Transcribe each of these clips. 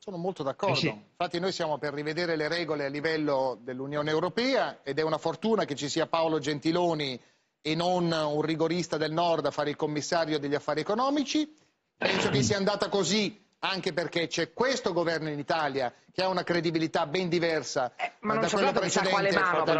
Sono molto d'accordo. Sì. Infatti noi siamo per rivedere le regole a livello dell'Unione Europea ed è una fortuna che ci sia Paolo Gentiloni e non un rigorista del Nord a fare il commissario degli affari economici. Penso che sia andata così anche perché c'è questo governo in Italia che ha una credibilità ben diversa ma non da quello precedente.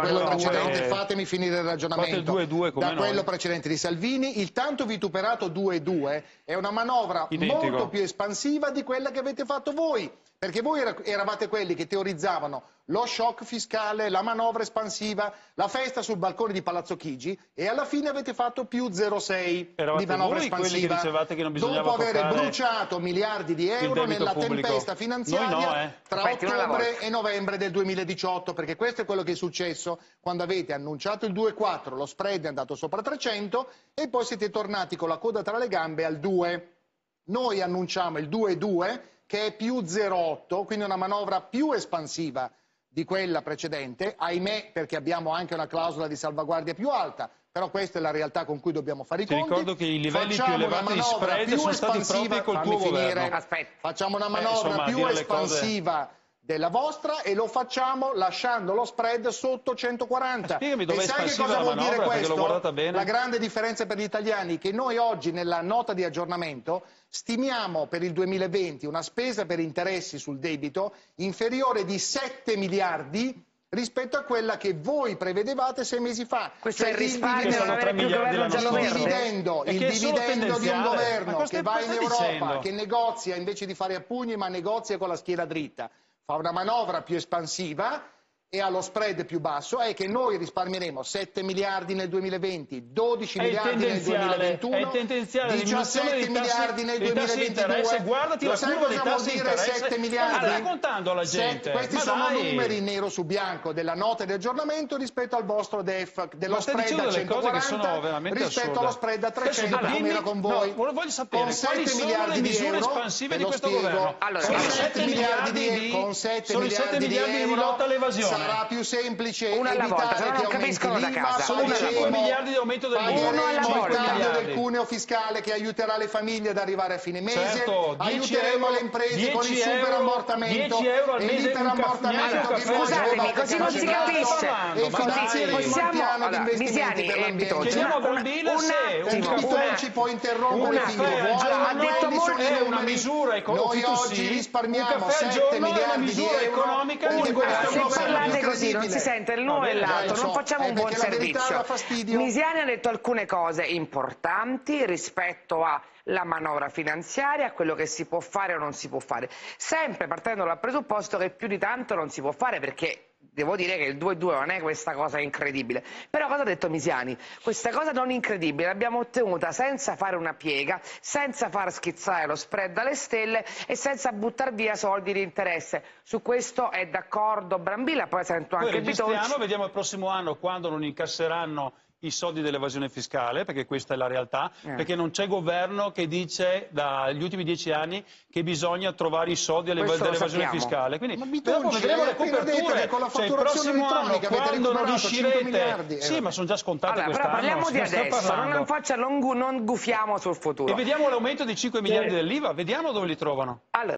Fatemi finire il ragionamento. Da quello precedente di Salvini. Il tanto vituperato 2-2 è una manovra molto più espansiva di quella che avete fatto voi, perché voi eravate quelli che teorizzavano lo shock fiscale, la manovra espansiva, la festa sul balcone di Palazzo Chigi e alla fine avete fatto più 0,6 di manovra espansiva dopo aver bruciato miliardi di euro nella tempesta finanziaria tra ottobre e novembre del 2018, perché questo è quello che è successo quando avete annunciato il 2,4, lo spread è andato sopra 300 e poi siete tornati con la coda tra le gambe al 2. Noi annunciamo il 2,2 che è più 0,8, quindi una manovra più espansiva di quella precedente, ahimè perché abbiamo anche una clausola di salvaguardia più alta, però questa è la realtà con cui dobbiamo fare i conti. Ti ricordo che i livelli più elevati di spread sono stati proprio col tuo governo. Facciamo una manovra più espansiva della vostra e lo facciamo lasciando lo spread sotto 140. Spiegami dove e sai che cosa vuol dire questo? La grande differenza per gli italiani, che noi oggi nella nota di aggiornamento stimiamo per il 2020 una spesa per interessi sul debito inferiore di 7 miliardi rispetto a quella che voi prevedevate 6 mesi fa. Questo è il risparmio, non avere più governo giallo-verde. Il dividendo di un governo che va in Europa, che negozia invece di fare a pugni, ma negozia con la schiena dritta. Fa una manovra più espansiva e ha lo spread più basso, è che noi risparmieremo 7 miliardi nel 2020, 12 miliardi nel 2021, 17 miliardi nel 2022. Guardati la curva dei tassi di interesse. 7 miliardi? Raccontando alla gente. Questi sono numeri nero su bianco della nota di aggiornamento rispetto al vostro DEF, dello spread a 140 rispetto allo spread a 300 come era con voi. Voglio sapere con 7 miliardi di euro, espansive di questo governo. Con 7 miliardi di lotta all'evasione. Sarà più semplice evitare che aumenti l'IVA, sono 5 miliardi di aumento dell'IVA, il taglio del cuneo fiscale che aiuterà le famiglie ad arrivare a fine mese, aiuteremo le imprese con il superammortamento e l'iperammortamento che voi scusatemi, così non si capisce. E finanzieremo il piano di investimenti per l'ambiente. Chiediamo a Brambilla se non ci può interrompere ha detto è una misura economica. Noi oggi risparmiamo 7 miliardi di euro. Se parlate così non si sente l'uno e l'altro, non facciamo un buon servizio. Misiani ha detto alcune cose importanti rispetto alla manovra finanziaria, a quello che si può fare o non si può fare, sempre partendo dal presupposto che più di tanto non si può fare, perché devo dire che il 2-2 non è questa cosa incredibile. Però cosa ha detto Misiani? Questa cosa non incredibile l'abbiamo ottenuta senza fare una piega, senza far schizzare lo spread alle stelle e senza buttare via soldi di interesse. Su questo è d'accordo Brambilla, poi sento anche Bitonci. Vediamo il prossimo anno quando non incasseranno i soldi dell'evasione fiscale, perché questa è la realtà, perché non c'è governo che dice dagli ultimi 10 anni che bisogna trovare i soldi dell'evasione fiscale. Quindi dopo vedremo le coperture, cioè il prossimo anno quando non riuscirete... Sì, ma sono già scontate quest'anno. Però parliamo di adesso, non gufiamo sul futuro. E vediamo l'aumento di 5 miliardi dell'IVA, vediamo dove li trovano.